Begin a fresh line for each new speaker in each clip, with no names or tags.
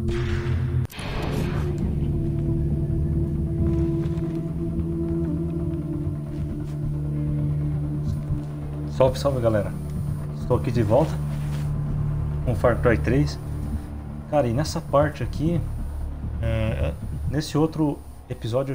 Salve, salve galera, estou aqui de volta com Far Cry 3. Cara, e nessa parte aqui, nesse outro episódio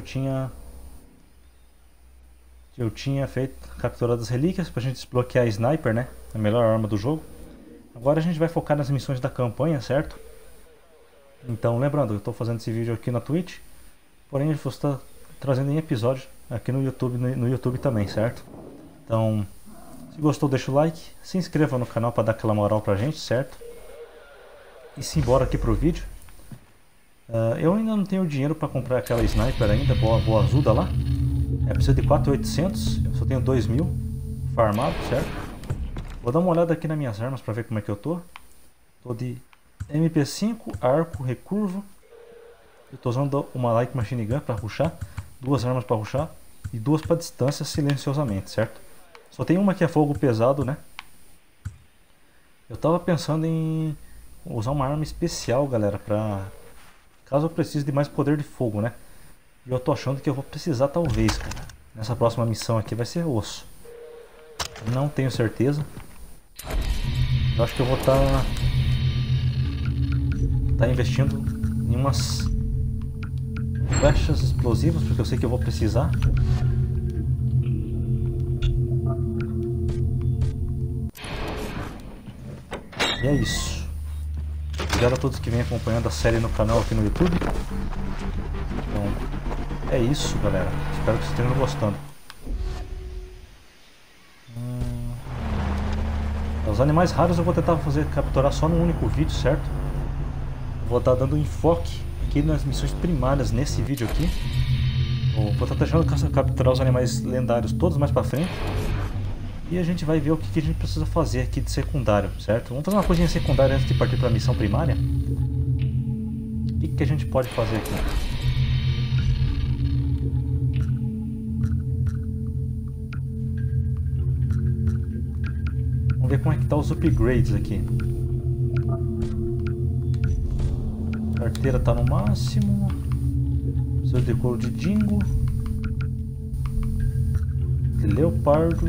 eu tinha capturado as relíquias pra gente desbloquear a Sniper, né? A melhor arma do jogo. Agora a gente vai focar nas missões da campanha, certo? Então lembrando, eu estou fazendo esse vídeo aqui na Twitch, porém eu vou estar trazendo em episódio aqui no YouTube também, certo? Então, se gostou, deixa o like, se inscreva no canal para dar aquela moral pra gente, certo? E simbora aqui pro vídeo. Eu ainda não tenho dinheiro para comprar aquela Sniper ainda, boa azuda lá. Precisa de 4.800, eu só tenho 2.000 farmado, certo? Vou dar uma olhada aqui nas minhas armas para ver como é que eu tô. Tô de MP5, arco, recurvo. Eu tô usando uma Light Machine Gun para rushar, 2 armas para rushar e 2 para distância silenciosamente, certo? Só tem uma que é fogo pesado, né? Eu tava pensando em usar uma arma especial, galera, pra caso eu precise de mais poder de fogo, né? E eu tô achando que eu vou precisar, talvez, cara. Nessa próxima missão aqui vai ser osso. Não tenho certeza. Eu acho que eu vou estar investindo em umas flechas explosivas, porque eu sei que eu vou precisar. E é isso. Obrigado a todos que vêm acompanhando a série no canal aqui no YouTube. Então, é isso, galera. Espero que vocês estejam gostando. Os animais raros eu vou tentar capturar só num único vídeo, certo? Vou estar dando enfoque aqui nas missões primárias nesse vídeo aqui. Vou estar deixando capturar os animais lendários todos mais pra frente. E a gente vai ver o que a gente precisa fazer aqui de secundário, certo? Vamos fazer uma coisinha secundária antes de partir para a missão primária. O que a gente pode fazer aqui? Vamos ver como é que tá os upgrades aqui. Carteira tá no máximo. Seu de couro de dingo. De leopardo.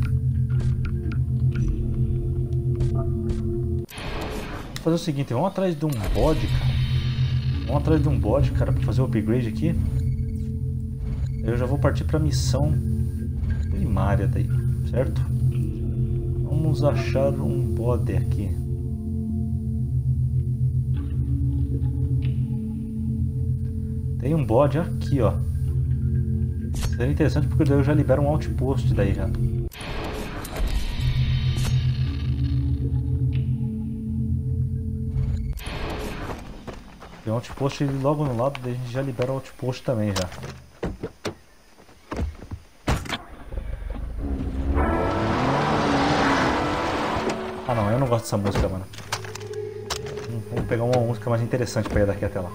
Fazer o seguinte, vamos atrás de um bode, cara. Vamos atrás de um bode, cara, para fazer o upgrade aqui. Eu já vou partir para a missão primária daí, certo? Vamos achar um bode aqui. Tem um bode aqui, ó. Seria interessante porque daí eu já libero um outpost daí já. Tem um outpost logo no lado, daí a gente já libera o outpost também já. Ah não, eu não gosto dessa música, mano. Vamos pegar uma música mais interessante pra ir daqui até lá.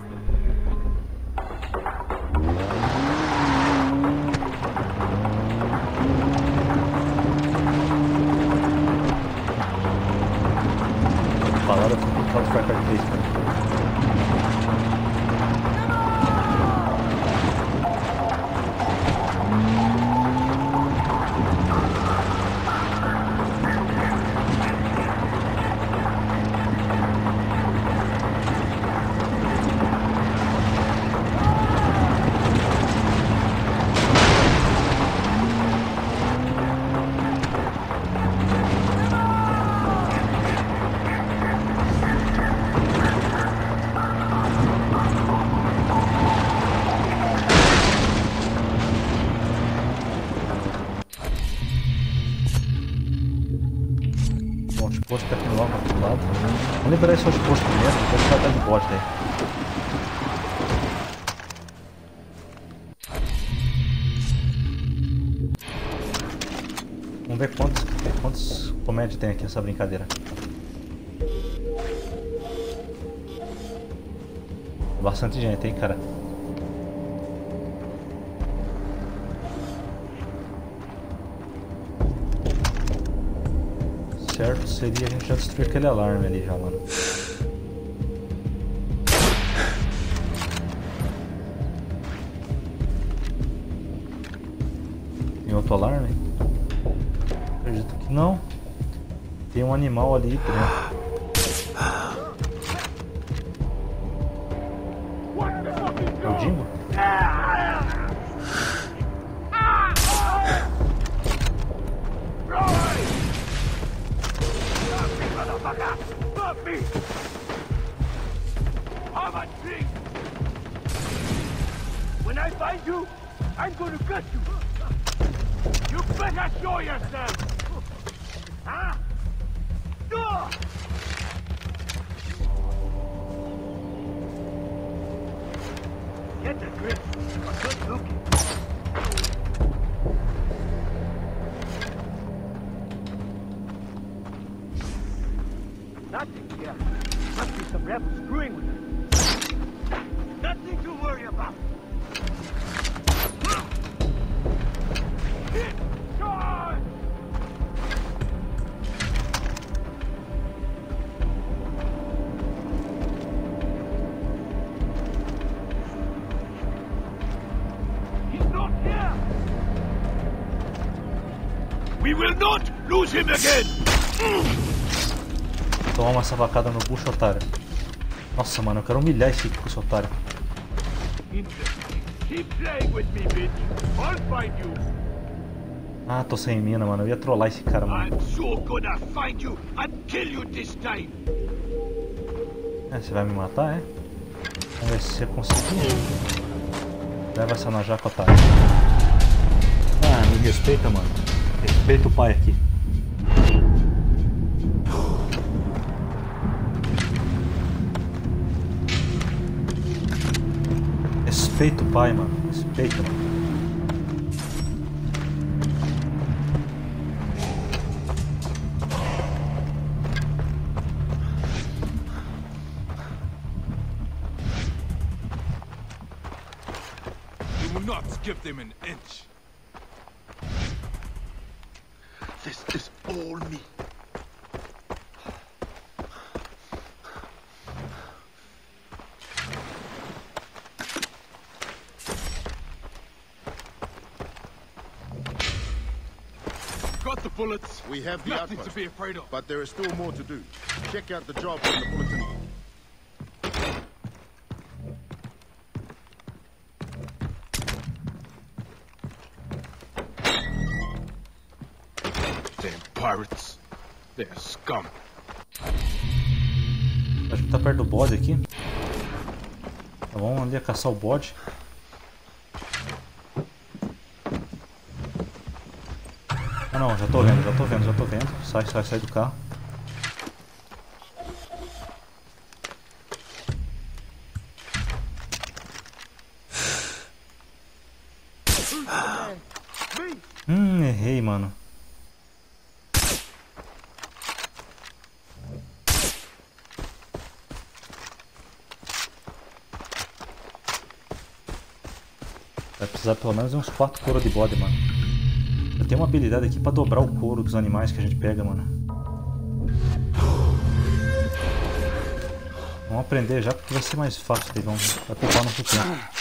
Balada com o Far Cry 3, cara. Outpost tá aqui no outro lado. Vamos liberar esse outpost primeiro, depois vai dar de bot daí. Vamos ver quantos comédias tem aqui nessa brincadeira. Bastante gente, hein, cara. Certo seria a gente já destruir aquele alarme ali já, mano. outro alarme? Acredito que não. Tem um animal ali dentro. É o Jimbo?
When I find you, I'm going to cut you. You better show yourself. Huh? Get the grip. Good looking. Nothing here. Must be some rebels screwing with us. Nothing to worry about. Hit! Charge! He's not here! We will not lose him again!
Toma uma savacada no bucho, otário. Nossa, mano, eu quero humilhar esse otário.
Keep playing with me, bitch. I'll find you.
Ah, tô sem mina, mano. Eu ia trollar esse cara, mano.
I'm so gonna find you and kill you this time.
É, você vai me matar, é? Vamos ver se você conseguir. Leva essa na jaca, otário. Ah, me respeita, mano. Respeita o pai aqui. Respeita o pai, mano. Respeita, mano.
You will not skip them an inch. This is all me. Got the bullets.
We have the
Nothing
outpost,
to be afraid of.
but there is still more to do. Check out the job in the bulletin.
Damn pirates. They're scum.
Acho que tá perto do bode aqui. Tá bom, ali a caçar o bode. Ah não, já tô vendo. Sai do carro. Errei, mano. Vai precisar pelo menos uns 4 couro de bode, mano. Eu tenho uma habilidade aqui pra dobrar o couro dos animais que a gente pega, mano. Vamos aprender já porque vai ser mais fácil, daí vai poupar nosso tempo.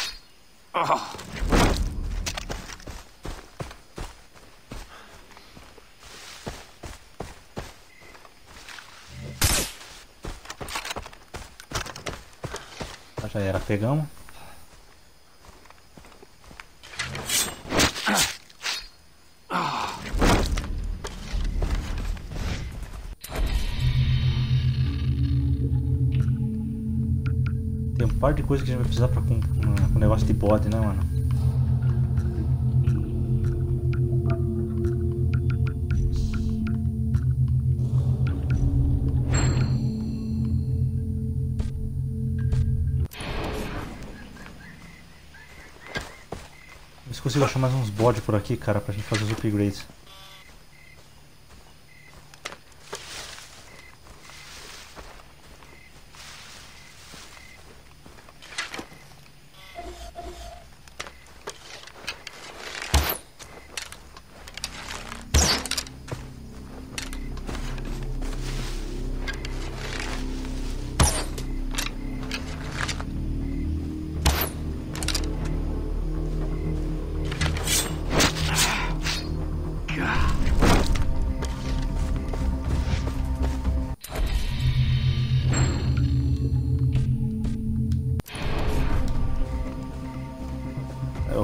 Já era, pegamos. Tem um par de coisas que a gente vai precisar pra com o negócio de bode, né, mano? Ver se consigo achar mais uns bodes por aqui, cara, pra gente fazer os upgrades.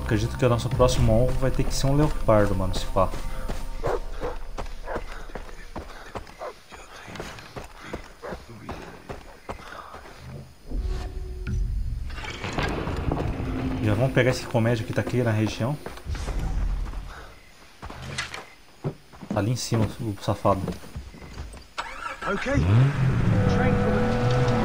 acredito que o nosso próximo alvo vai ter que ser um leopardo, mano, esse pá. Já vamos pegar esse comédio que tá aqui na região. Tá ali em cima o safado.
Okay. Train for the...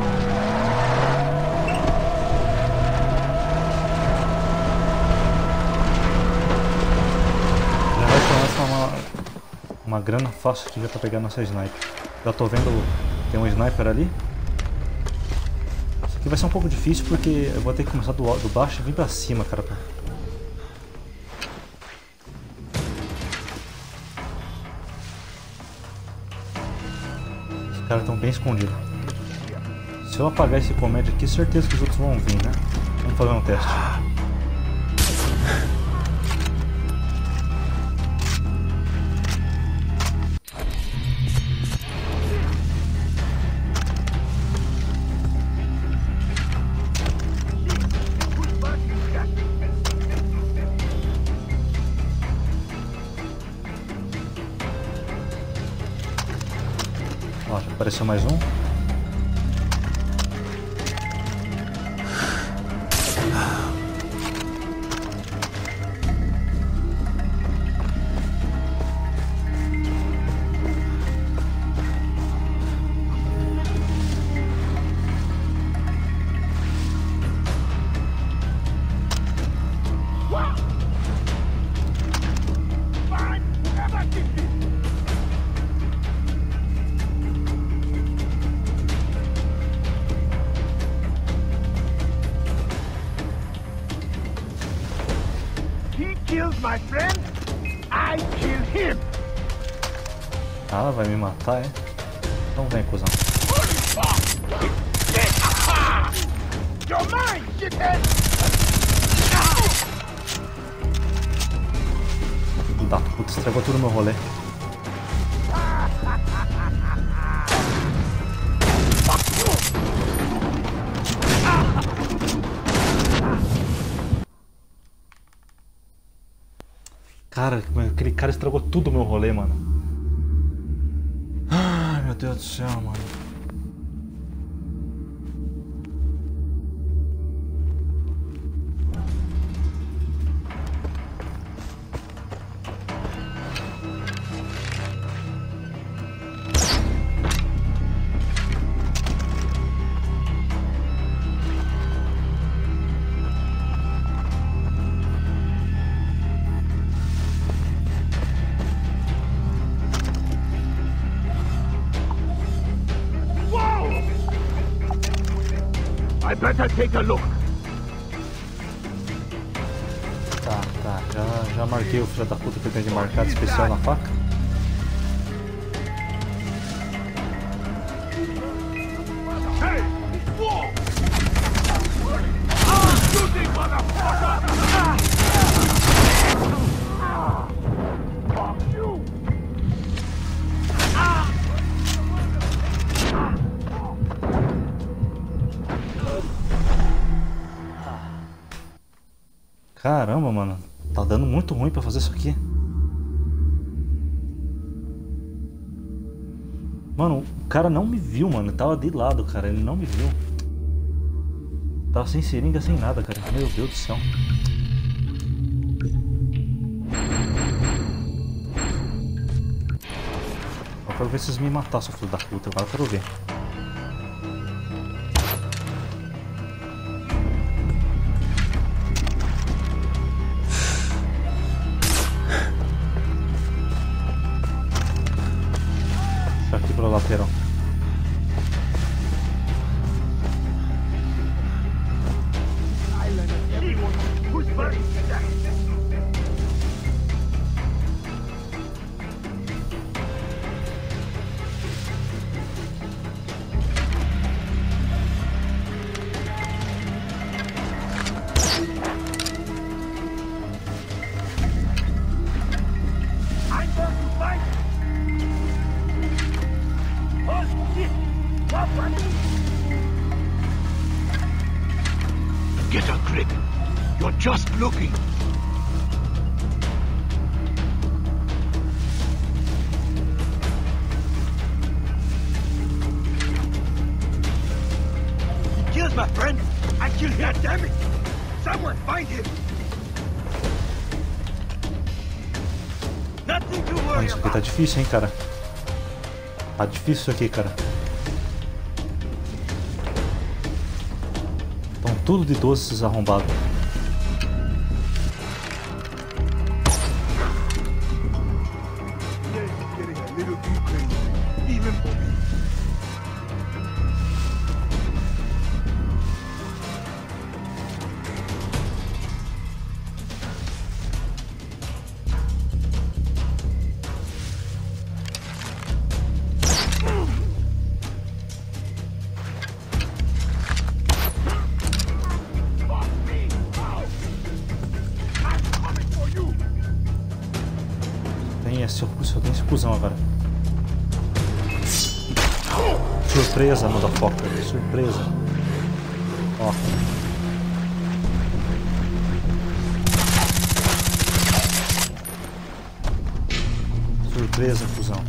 Já vai começar uma grana fácil aqui já pra pegar nossa sniper. Já tô vendo, tem um sniper ali. Isso aqui vai ser um pouco difícil porque eu vou ter que começar do baixo e vir pra cima, cara. Os caras estão bem escondidos. Se eu apagar esse comédio aqui, certeza que os outros vão vir, né? Vamos fazer um teste. Ó, já apareceu mais um.
My friend, I kill him.
Ah, vai me matar, é? Então vem, cuzão.
You're mine, shithead.
Da puta, estragou tudo o meu rolê. Cara, aquele cara estragou tudo o meu rolê, mano. Ai, meu Deus do céu, mano.
I better take a look.
Tá, já marquei o filho da puta que eu tenho de marcar de especial na faca.
Hey! Whoa! Shooting, motherfucker! Fuck you!
Caramba, mano. Tá dando muito ruim pra fazer isso aqui. Mano, o cara não me viu, mano. Ele tava de lado, cara. Ele não me viu. Tava sem seringa, sem nada, cara. Meu Deus do céu. Eu quero ver se vocês me matar, seu filho da puta. Agora eu quero ver. Aqui pela lateral.
Get a grip. You're just looking. Where's my friend? I killed him, damn it! Someone find him! Nothing to
Mano,
worry
isso aqui tá
about.
difícil, hein, cara. Tá difícil isso aqui, cara. Estão tudo de 12 esses arrombados.
This is getting a little too crazy, even for me.
Só tem esse cuzão agora. Surpresa, motherfucker. Surpresa. Ó. Surpresa, cuzão.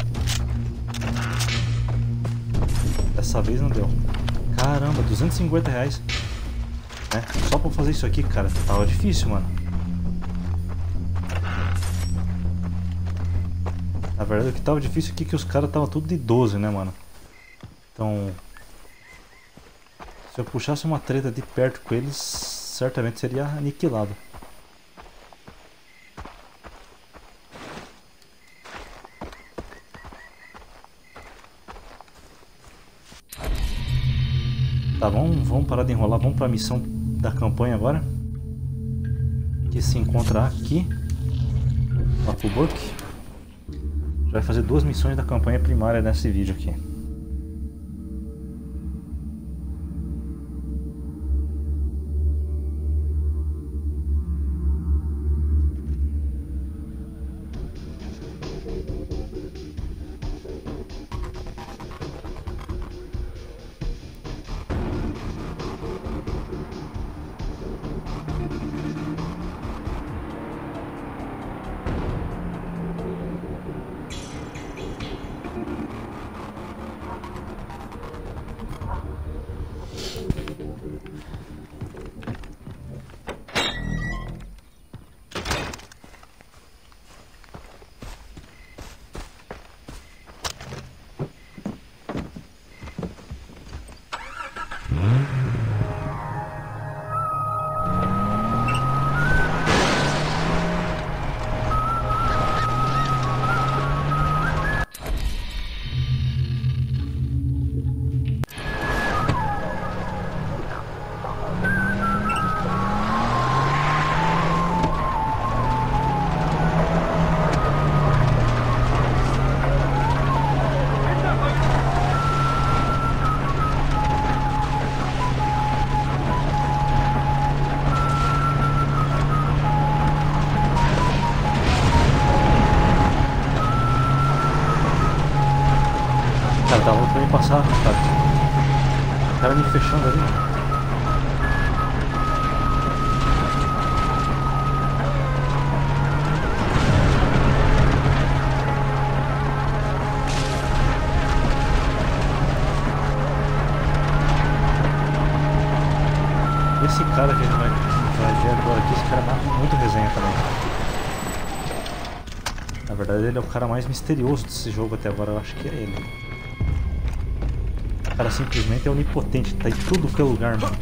Dessa vez não deu. Caramba, R$250. Né? Só pra fazer isso aqui, cara. Tava difícil, mano. Na verdade, o que tava difícil aqui é que os caras estavam tudo de 12, né, mano? Então, se eu puxasse uma treta de perto com eles, certamente seria aniquilado. Tá, vamos parar de enrolar, vamos pra missão da campanha agora. Que se encontra aqui. Lá pro Burke. Vai fazer 2 missões da campanha primária nesse vídeo aqui. Cara, tava pra me passar, cara. O cara me fechando ali. Esse cara que a gente vai ver agora aqui, esse cara é muito resenha também. Na verdade ele é o cara mais misterioso desse jogo até agora, eu acho que é ele. O cara simplesmente é onipotente, tá em tudo que é lugar, mano.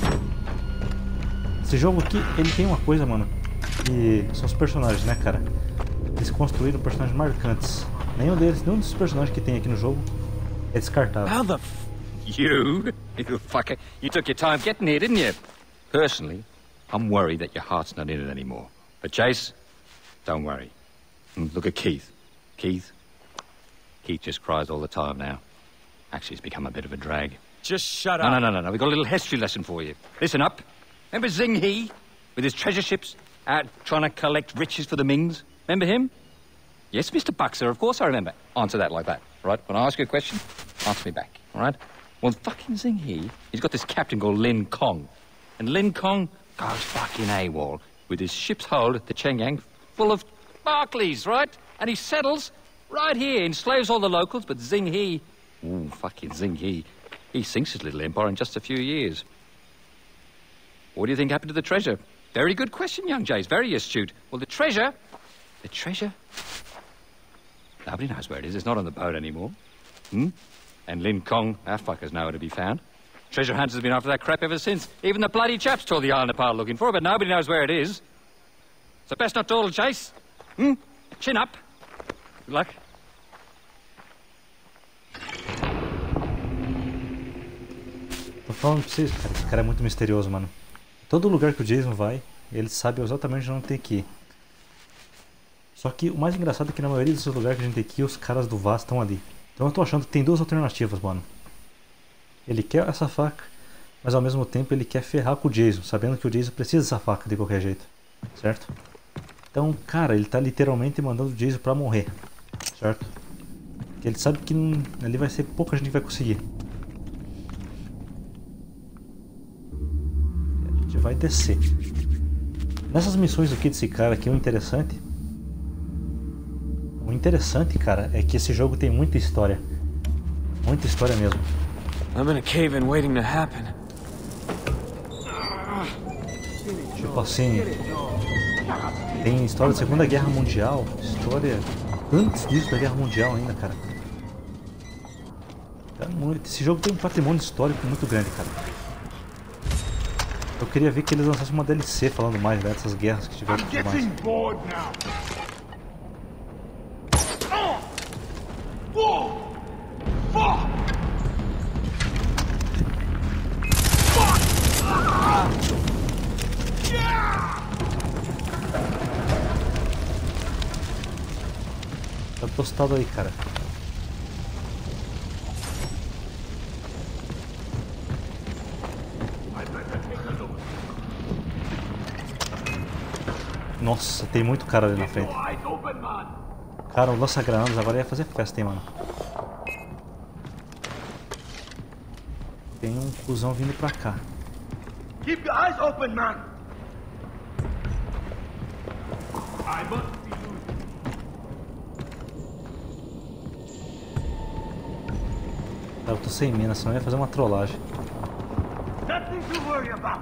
Esse jogo aqui, ele tem uma coisa, mano, que são os personagens, né, cara? Eles construíram personagens marcantes. Nenhum dos personagens que tem aqui no jogo é descartável.
How the f... You fucker. You took your time getting here, didn't you? Personally, I'm worried that your heart's not in it anymore. But Chase, don't worry. Look at Keith. Keith just cries all the time now. Actually, it's become a bit of a drag.
Just shut up.
No. We've got a little history lesson for you. Listen up. Remember Zing He? With his treasure ships out trying to collect riches for the Mings? Remember him? Yes, Mr. Buxer, of course I remember. Answer that like that, all right? When I ask you a question, answer me back, all right? Well, fucking Zing He, he's got this captain called Lin Kong. And Lin Kong goes fucking AWOL with his ship's hold at the Chengyang full of Barclays, right? And he settles right here, enslaves all the locals, but Zing He, ooh, fucking Zing He sinks his little empire in just a few years. What do you think happened to the treasure? Very good question, young Jays. Very astute. Well, the treasure... The treasure? Nobody knows where it is. It's not on the boat anymore. And Lin Kong, our fucker's nowhere to be found. Treasure hunters have been after that crap ever since. Even the bloody chaps tore the island apart looking for it, but nobody knows where it is. So best not dawdle, Chase. Chin up. Good luck.
Tô falando pra vocês, cara, esse cara é muito misterioso, mano. Todo lugar que o Jason vai, ele sabe exatamente onde tem que ir. Só que o mais engraçado é que na maioria desses lugares que a gente tem que ir, os caras do Vaz estão ali. Então eu tô achando que tem duas alternativas, mano. Ele quer essa faca, mas ao mesmo tempo ele quer ferrar com o Jason, sabendo que o Jason precisa dessa faca de qualquer jeito, certo? Então, cara, ele tá literalmente mandando o Jason pra morrer, certo? Porque ele sabe que ali vai ser pouca gente que vai conseguir. A gente vai descer. Nessas missões aqui desse cara aqui, o interessante, cara, é que esse jogo tem muita história. Muita história mesmo.
I'm in a cave-in waiting to happen.
Tipo assim, tem história da Segunda Guerra Mundial, história antes disso da Guerra Mundial ainda, cara. Esse jogo tem um patrimônio histórico muito grande, cara. Eu queria ver que eles lançassem uma DLC falando mais dessas guerras que tiveram e tudo mais. Tá tostado aí, cara. Nossa, tem muito cara ali na frente. Cara, o lança-granadas agora ia fazer festa, hein, mano. Tem um cuzão vindo pra cá.
Keep your eyes open, man. I must be losing.
Eu tô sem mina, senão eu ia fazer uma trollagem.
Nothing to worry about.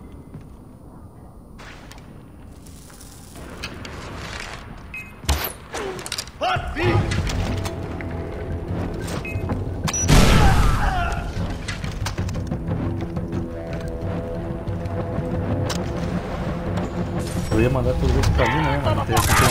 Hot beat.
Eu ia mandar todo mundo pra mim, né, mano? Não teria que ter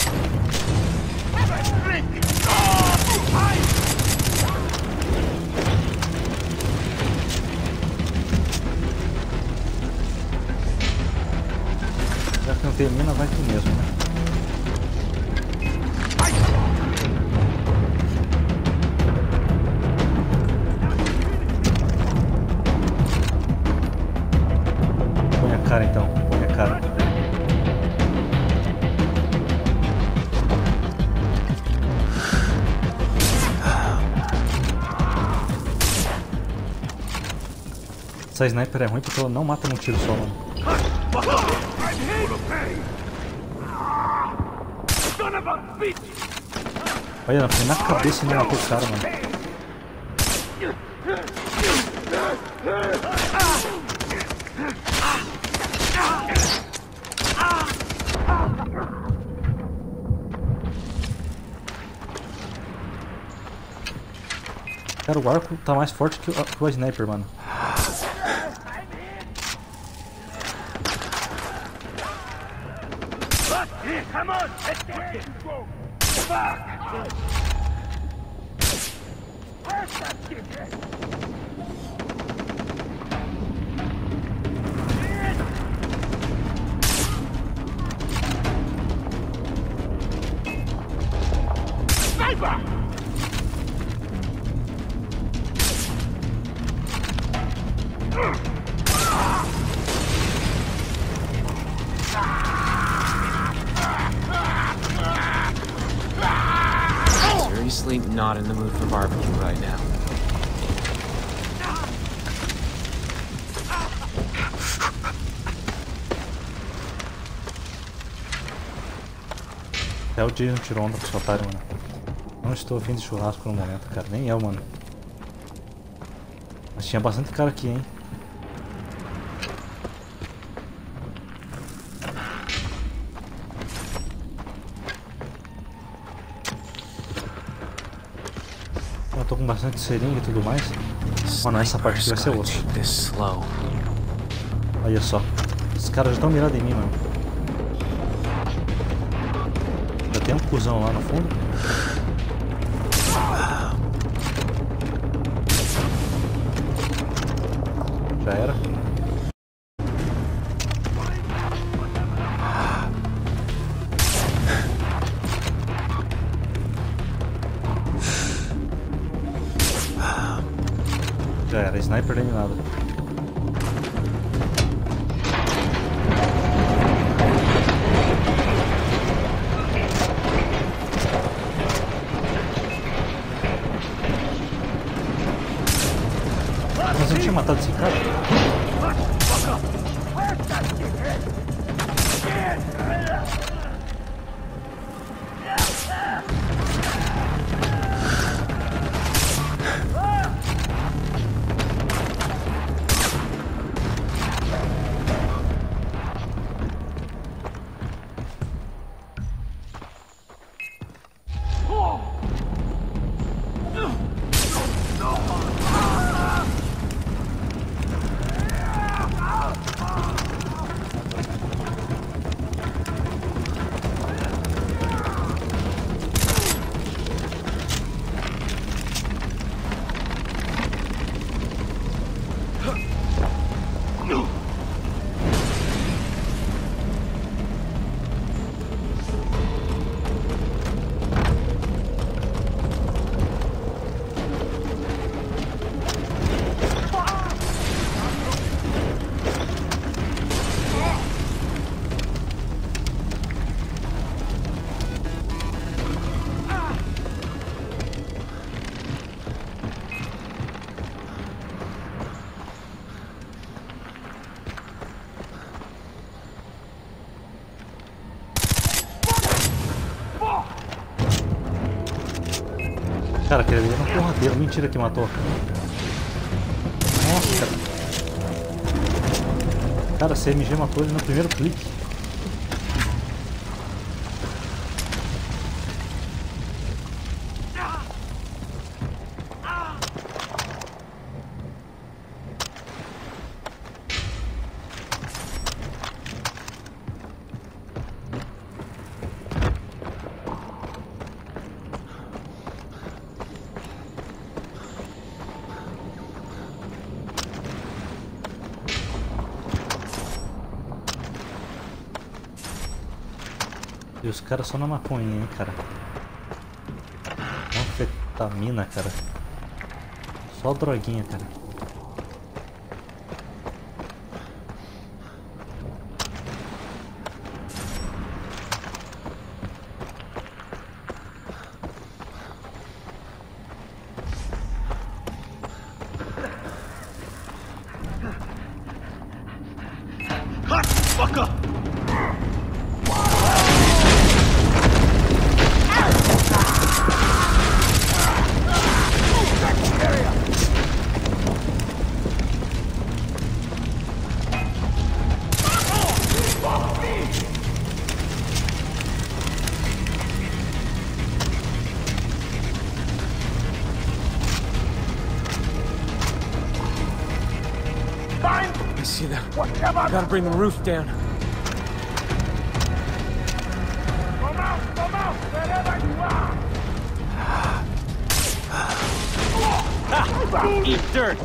Já que não tem mina, vai tu mesmo, né? Põe a cara então, põe a cara. Essa sniper é ruim porque ela não mata num tiro só, mano. Olha, foi na cabeça e não matou o cara, mano. Cara, o arco tá mais forte que o sniper, mano.
Come on, let's get it. Fuck! Where's that shit? Sniper!
Seriously not in the mood for barbecue right now.
Até o Jason tirou onda com esse otário, mano. Não estou afim de churrasco no momento, cara. Nem eu, mano. Mas tinha bastante cara aqui, hein. Com bastante seringa e tudo mais. Mano, essa parte vai ser osso. Olha só. Os caras já estão mirados em mim, mano. Já tem um cuzão lá no fundo. Já era. Já era, sniper eliminado. Mas eu tinha matado esse cara? Cara, aquele ali era um porradeiro. Mentira que matou. Nossa, cara. Cara, CMG matou ele no primeiro clique. E os caras só na maconha, hein, cara. Anfetamina, cara. Só droguinha, cara.
I see them. I gotta bring the roof down.
Come out, wherever you are!
Eat dirt!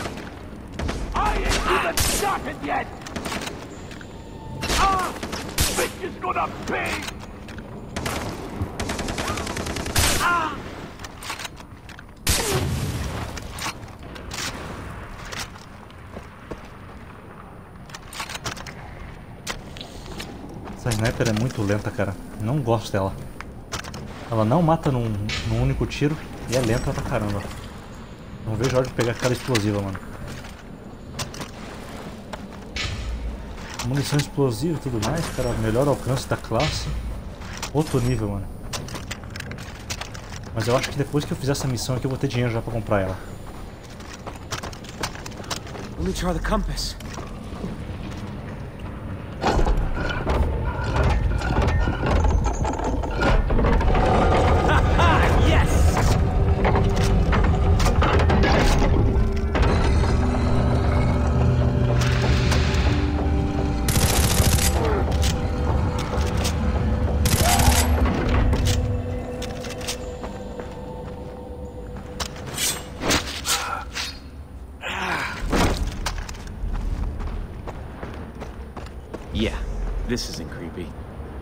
I ain't even started yet! bitch is gonna pay!
Essa sniper é muito lenta, cara. Não gosto dela. Ela não mata num único tiro e é lenta pra caramba. Não vejo a hora de pegar aquela explosiva, mano. Munição explosiva e tudo mais, cara. Melhor alcance da classe. Outro nível, mano. Mas eu acho que depois que eu fizer essa missão aqui eu vou ter dinheiro já pra comprar ela.
Let me try the compass. Yeah, this isn't creepy.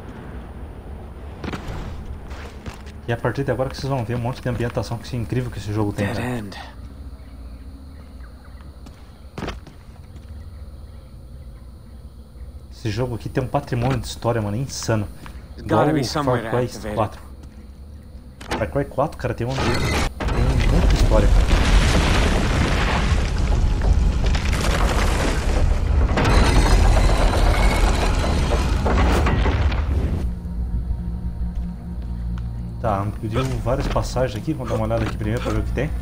E a partir de agora que vocês vão ver um monte de ambientação que é incrível que esse jogo tem,
Dead
cara.
end.
Esse jogo aqui tem um patrimônio de história, mano, insano.
There's
Igual
gotta be
o
some way to
Far Cry
activate
4. Far Cry 4, cara, tem muita história, cara. Tá, me pediu várias passagens aqui, vamos dar uma olhada aqui primeiro pra ver o que tem.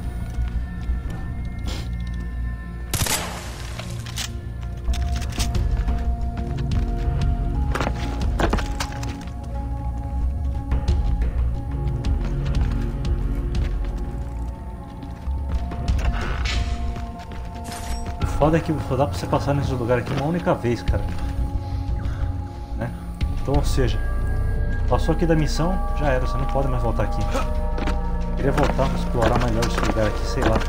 O foda é que só dá pra você passar nesse lugar aqui uma única vez, cara. Né? Então, ou seja, passou aqui da missão, já era, você não pode mais voltar aqui. Queria voltar pra explorar melhor esse lugar aqui, sei lá.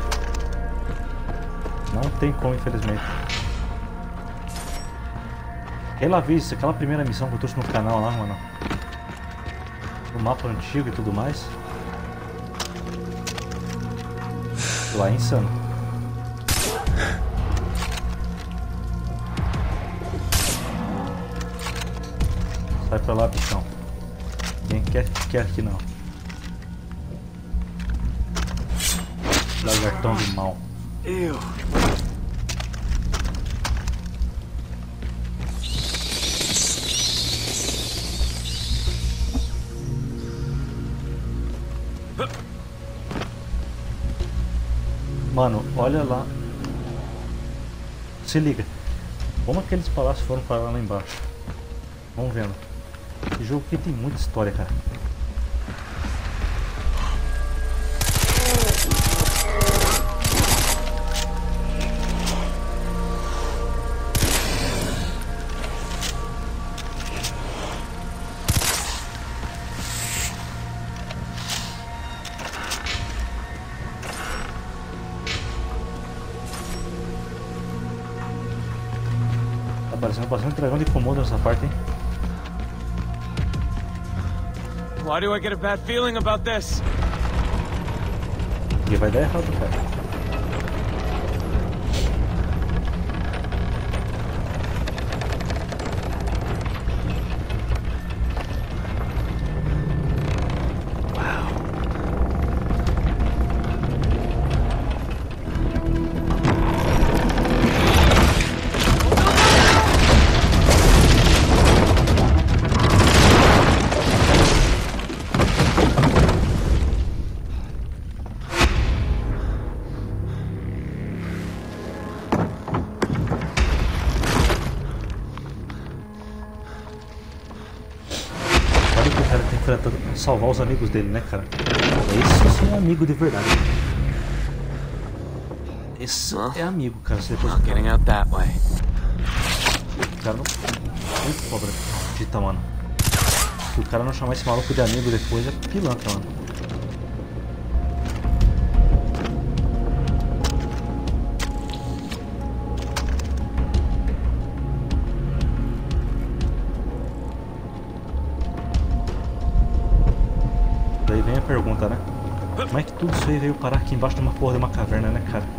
Não tem como, infelizmente. Aquela vez, aquela primeira missão que eu trouxe no canal lá, mano. No mapa antigo e tudo mais. Lá é insano. Sai pra lá, bichão. Quem quer aqui não. Lagartão do mal.
Ew.
Mano, olha lá. Se liga. Como aqueles palácios foram parar lá embaixo? Vamos vendo. Esse jogo aqui tem muita história, cara. Tá parecendo bastante dragão de Komodo nessa parte, hein?
Why do I get a bad feeling about this?
E vai dar errado, cara. Olha que o cara tá enfrentando salvar os amigos dele, né, cara? Esse sim é amigo de verdade. Esse é amigo, cara. Você depois...
Not getting out that way.
O cara não... Muito pobre. Dita, mano. Se o cara não chamar esse maluco de amigo depois, é pilantra, mano. pergunta, né? Como é que tudo isso aí veio parar aqui embaixo de uma porra de uma caverna, né, cara?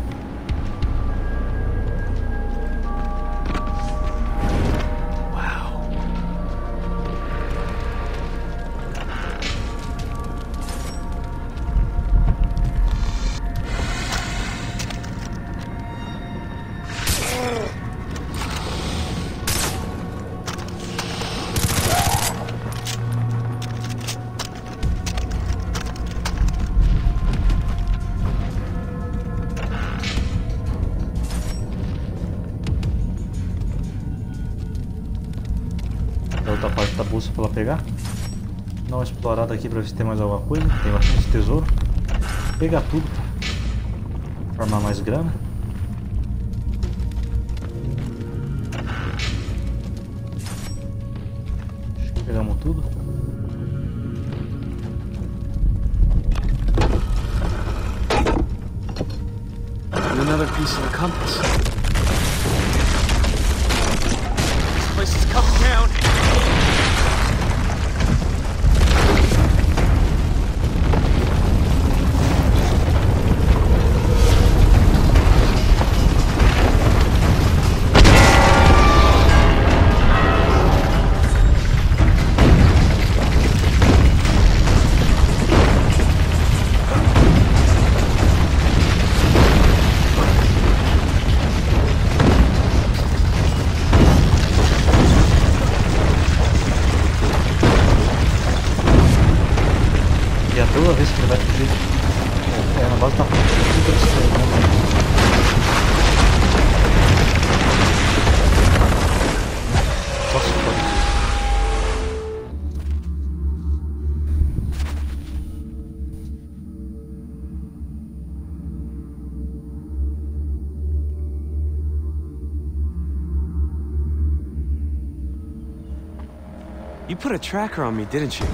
Outra parte da bolsa pra ela pegar. Dar uma explorada aqui pra ver se tem mais alguma coisa. Tem bastante tesouro. Pegar tudo pra formar mais grana. Acho que pegamos tudo.
Another piece of the compass. This place is coming down.
Toda vez que ele vai fugir, na base tá super estranho, né? Só se pode.
You put a tracker on me, didn't you?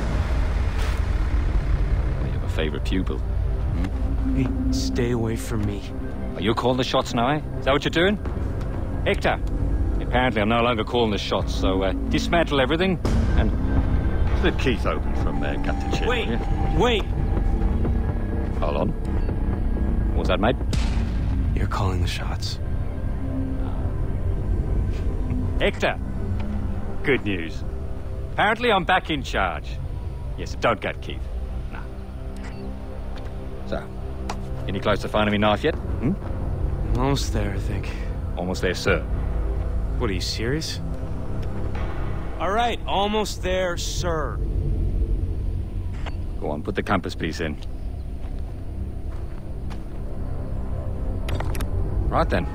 Favorite pupil.
Hey, stay away from me.
Are you calling the shots now, eh? Is that what you're doing? Hector, apparently I'm no longer calling the shots, so dismantle everything and...
Slip Keith open from Captain Chip.
Wait,
Yeah?
wait!
Hold on. What was that, mate?
You're calling the shots.
Hector! Good news. Apparently I'm back in charge. Yes, don't get Keith. No. So, any close to finding me knife yet? Hmm?
Almost there, I think.
Almost there, sir.
What, are you serious? All right, almost there, sir.
Go on, put the compass piece in. Right then.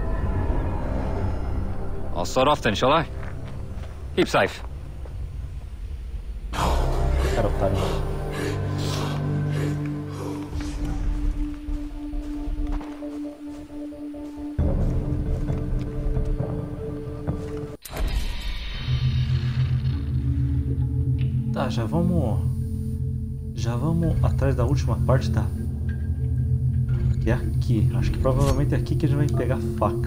I'll start off then, shall I? Keep safe.
Cara, otário. Tá, já vamos atrás da última parte, tá? Que é aqui. Acho que provavelmente é aqui que a gente vai pegar a faca.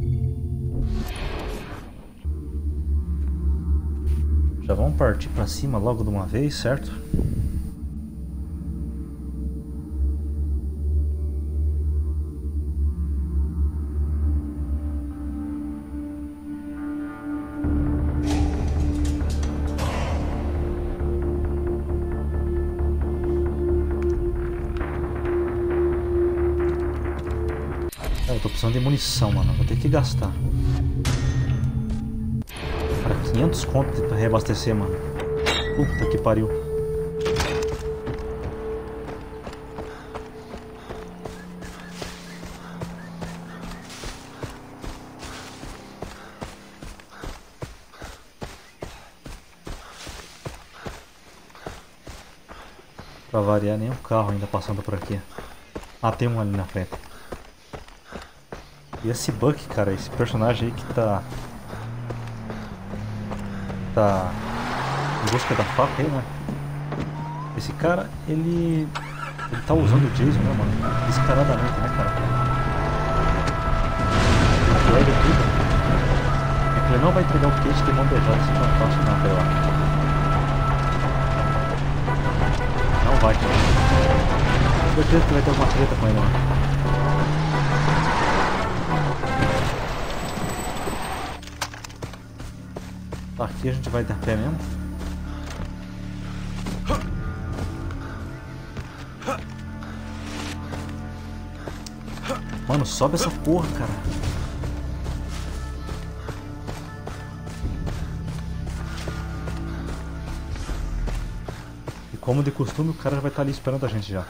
Já vamos partir pra cima logo de uma vez, certo? Eu tô precisando de munição, mano. Vou ter que gastar. Cara, 500 conto pra reabastecer, mano. Puta que pariu. Pra variar, nem um carro ainda passando por aqui. Ah, tem um ali na frente. E esse Buck, cara, esse personagem aí que tá em busca da faca aí, né? Esse cara, ele tá usando o Jason, né, mano? Descaradamente, né, cara? Ele pega tudo. É que ele não vai entregar o queijo de mão beijada, se não fácil não, pera lá. Não vai, cara. certeza que vai ter alguma treta com ele lá. Tá, aqui a gente vai dar pé mesmo. Mano, sobe essa porra, cara. E como de costume, o cara já vai estar ali esperando a gente já.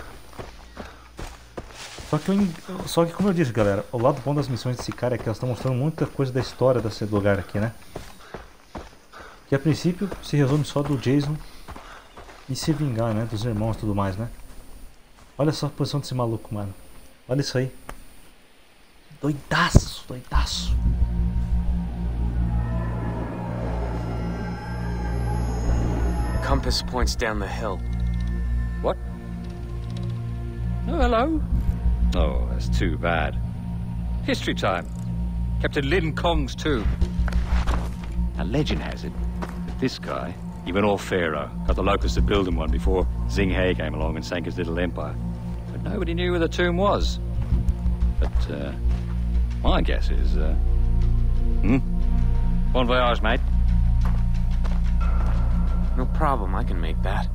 Só que como eu disse, galera, o lado bom das missões desse cara é que elas estão mostrando muita coisa da história desse lugar aqui, né? Que a princípio se resume só do Jason e se vingar, né? Dos irmãos e tudo mais, né? Olha só a posição desse maluco, mano. Olha isso aí. Doidaço, doidaço.
Compass points down the hill.
What? Oh, hello. Oh, that's too bad. History time. Captain Lin Kong's tomb. A legend has it that this guy, even old Pharaoh, got the locusts to building one before Zheng He came along and sank his little empire. But nobody knew where the tomb was. But, my guess is, Bon voyage, mate.
No problem, I can make that.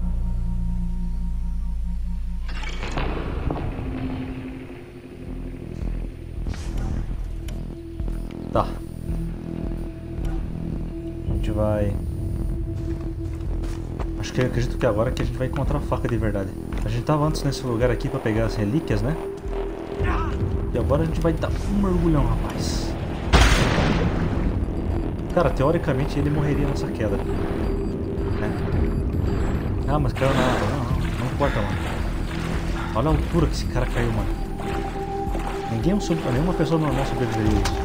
Tá. A gente vai... Acredito que agora que a gente vai encontrar a faca de verdade. A gente tava antes nesse lugar aqui pra pegar as relíquias, né? E agora a gente vai dar um mergulhão, rapaz. Cara, teoricamente ele morreria nessa queda, né? Ah, mas caiu na água. Não importa, mano. Olha a altura que esse cara caiu, mano. Nenhuma pessoa normal sobreviveria isso.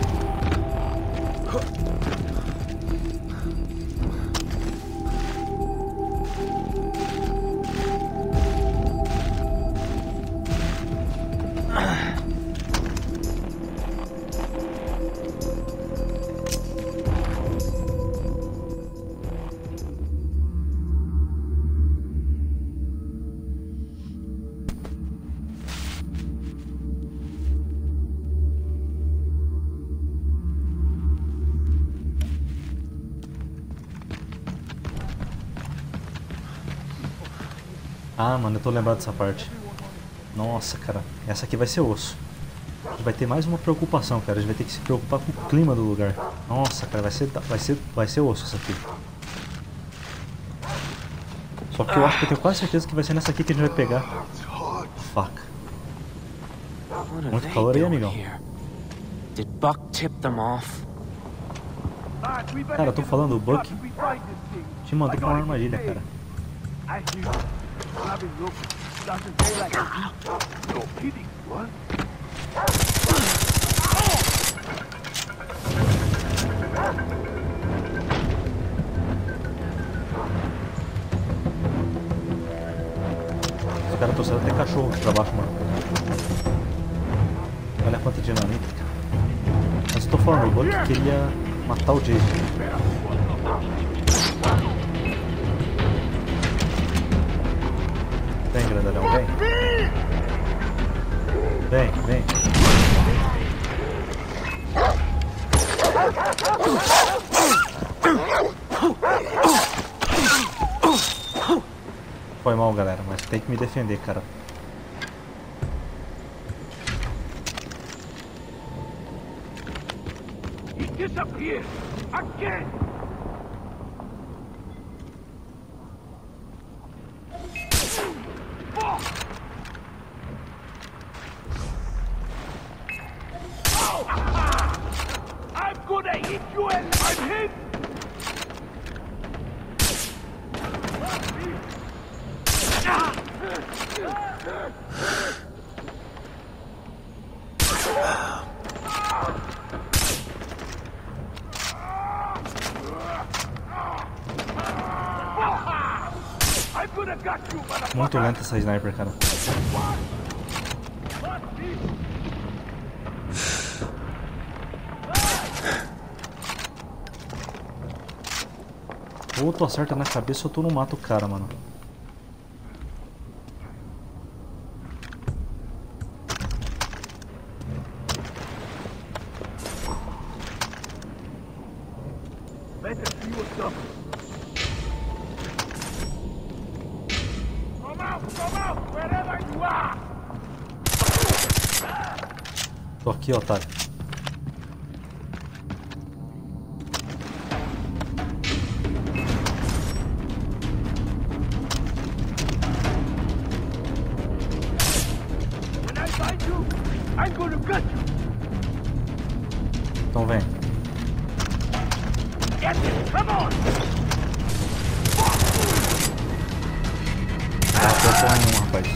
Ah, mano, eu tô lembrado dessa parte. Nossa, cara, essa aqui vai ser osso. A gente vai ter mais uma preocupação, cara. A gente vai ter que se preocupar com o clima do lugar. Nossa, cara, vai ser osso essa aqui. Só que eu acho que eu tenho quase certeza que vai ser nessa aqui que a gente vai pegar a faca. Muito calor aí, amigão.
Did Buck tip them off?
Cara, eu tô falando, o Buck te mandou pra uma armadilha, cara. Os caras trouxeram até cachorro aqui pra baixo, mano. Olha quanta dinamite, cara. Mas eu tô falando, o Buck queria matar o Jason. Vem, grandalhão, vem. Vem, vem. Foi mal, galera, mas tem que me defender, cara.
He disappeared again. I'm gonna eat you and I'm him.
Muito lenta essa sniper, cara. Ou tu acerta na cabeça ou tu não mata o cara, mano. Tô aqui, otário.
When I find you, I'm gonna gut you.
Então vem.
Get it, come on!
Não dá porra nenhuma, rapaz.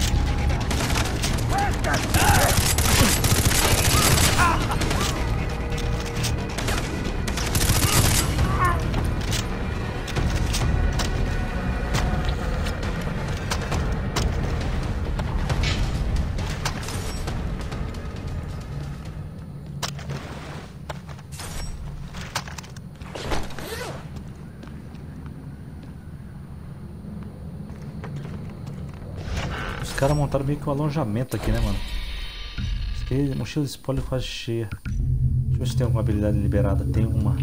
Os caras montaram meio que um alojamento aqui, né, mano? Mochila de spoiler quase cheia. Deixa eu ver se tem alguma habilidade liberada. Tem uma.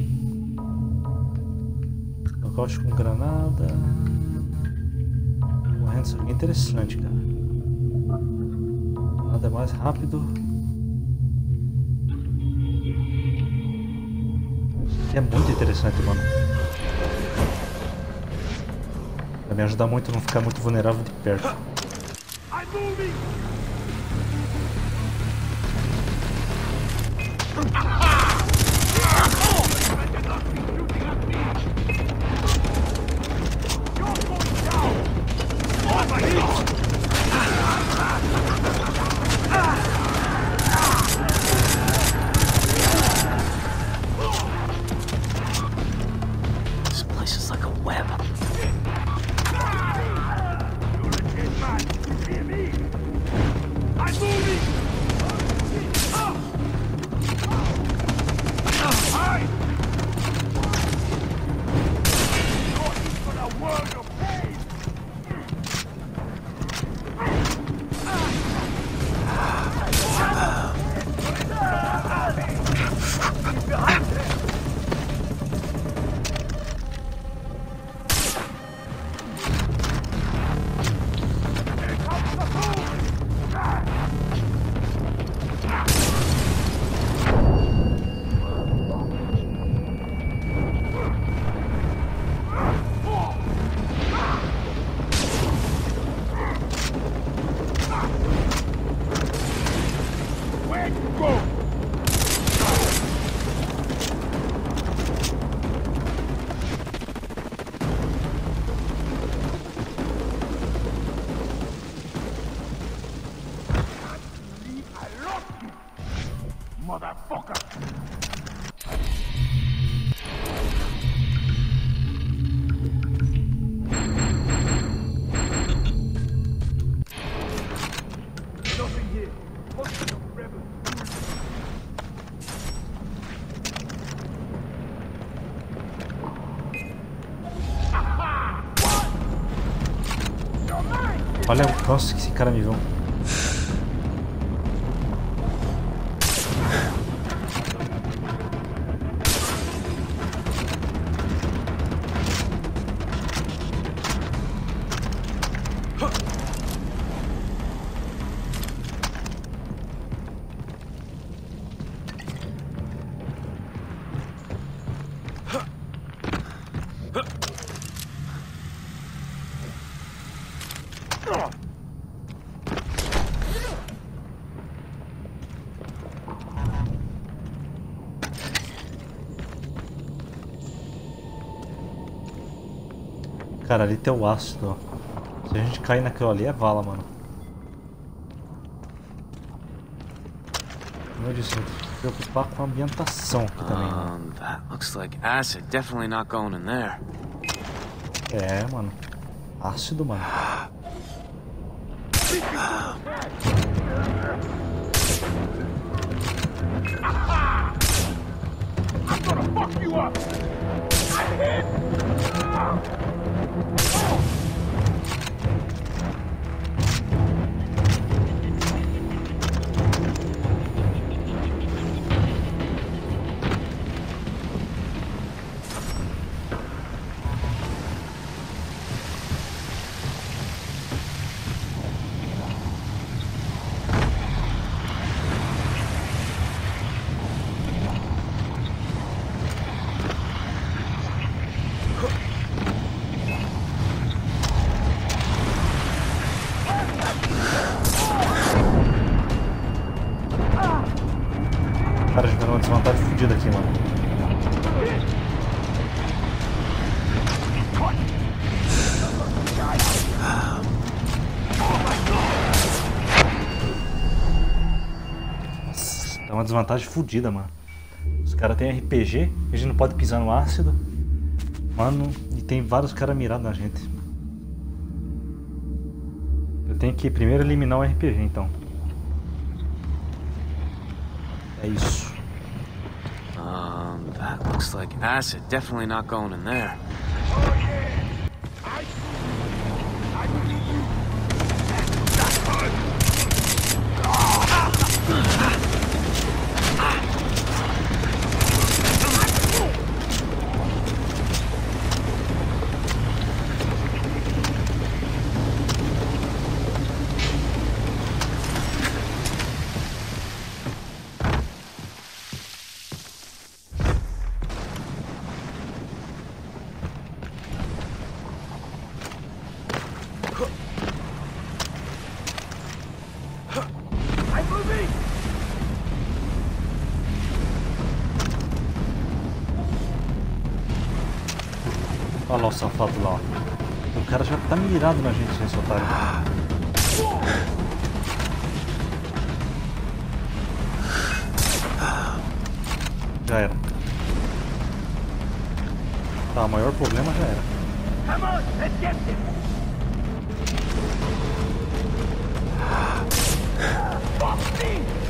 Nocaute com granada. Morrendo, isso aqui é interessante, cara. Nada é mais rápido. É muito interessante, mano. Vai me ajudar muito a não ficar muito vulnerável de perto.
I'm moving!
This place is like a web.
I'm moving! Hide! You're for a world of pain! Where'd you go? I lost you, motherfucker! Nothing here. What's the rebel?
Olha o nossa que esse cara me viu. Cara, ali tem o ácido, ó. Se a gente cair naquilo ali é vala, mano. Como eu disse, eu tenho que me preocupar com a ambientação aqui também, mano.
That looks like acid. Definitely not going in there.
É, mano. Ácido, mano.
I'm gonna fuck you up!
desvantagem fodida aqui, mano. Nossa, é uma desvantagem fodida, mano. Os caras têm RPG, a gente não pode pisar no ácido. Mano, e tem vários caras mirados na gente. Eu tenho que primeiro eliminar o RPG, então. É isso.
That looks like acid. Definitely not going in there.
Olha lá o safado lá, ó. O cara já tá mirado na gente, esse otário. Já era. Tá, o maior problema já era.
Come on, let's get this. Fuck me!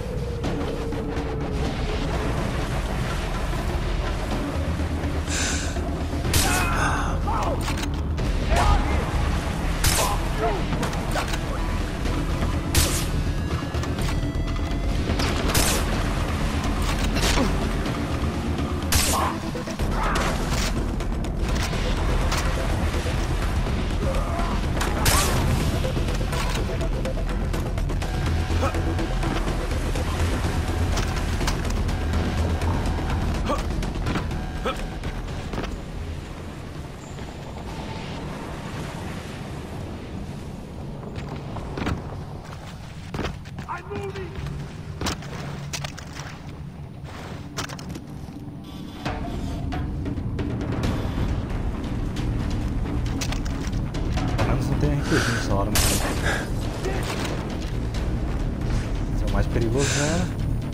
Nessa hora, mas... Esse é o mais perigoso, já era.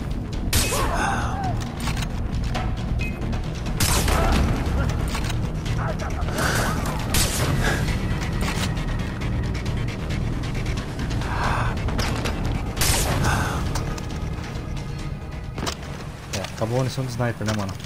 Acabou a munição do sniper, né, mano?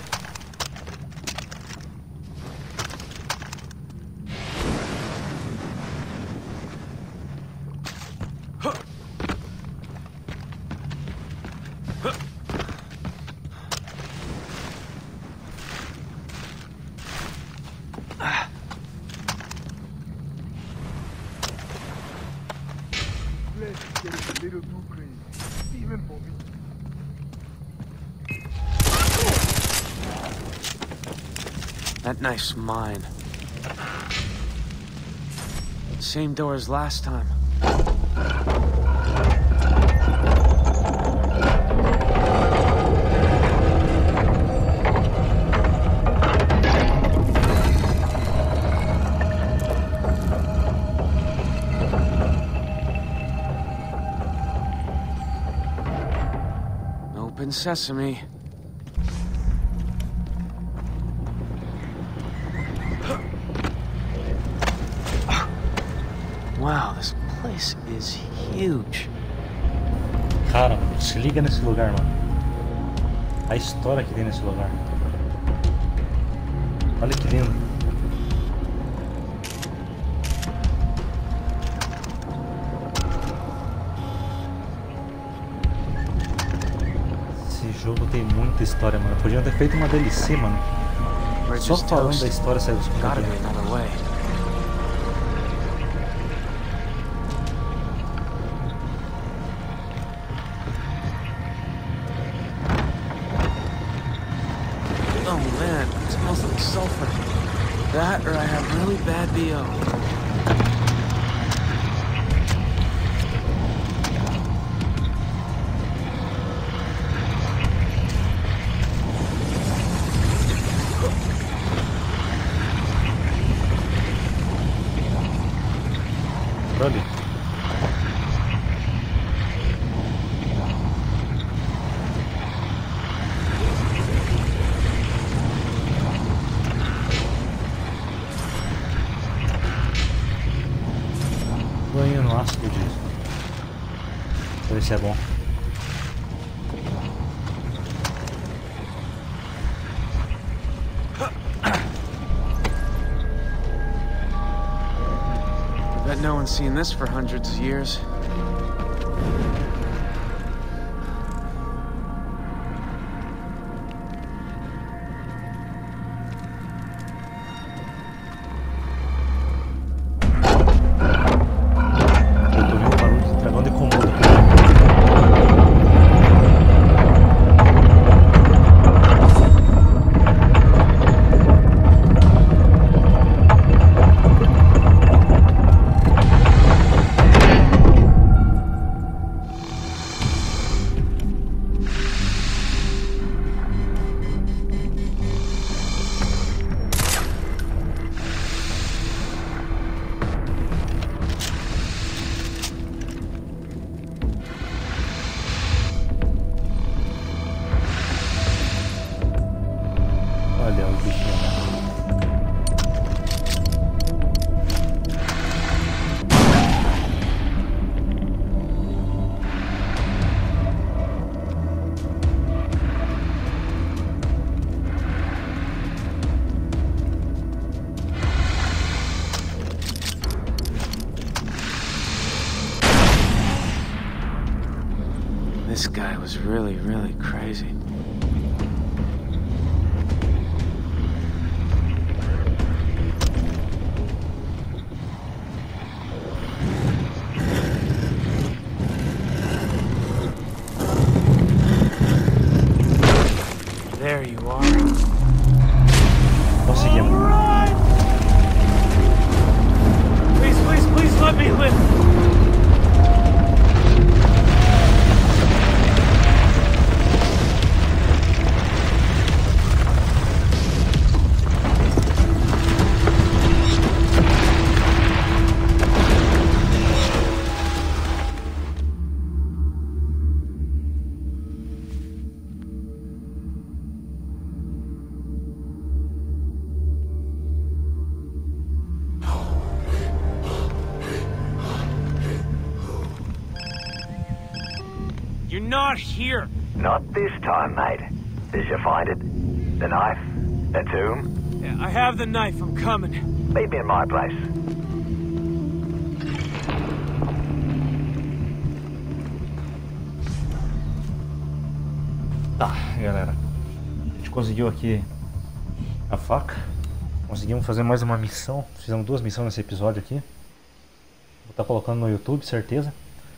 That knife's mine. Same door as last time. Open sesame. Wow, this place is huge.
Cara, se liga nesse lugar, mano. A história que tem nesse lugar. Olha que lindo. Esse jogo tem muita história, mano. Podiam ter feito uma DLC, mano. Só falando da história, saiu dos
Gotta be another way. Oh man, it smells like sulfur. That or I have really bad BO.
se é bom.
I bet no one's seen this for hundreds of years.
Olha os bichinhos.
This guy was really crazy. There you are.
Conseguimos.
Please let me live. You're not here.
Not this time, mate. Did you find it? The knife? The tomb?
Yeah, I have the knife. I'm coming.
Meet me in my place.
Tá, galera. A gente conseguiu aqui a faca. Conseguimos fazer mais uma missão. Fizemos 2 missões nesse episódio aqui. Vou estar colocando no YouTube, certeza.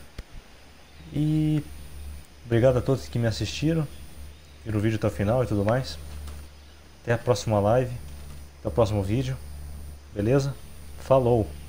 E obrigado a todos que me assistiram, viram o vídeo até o final e tudo mais. Até a próxima live, até o próximo vídeo. Beleza? Falou!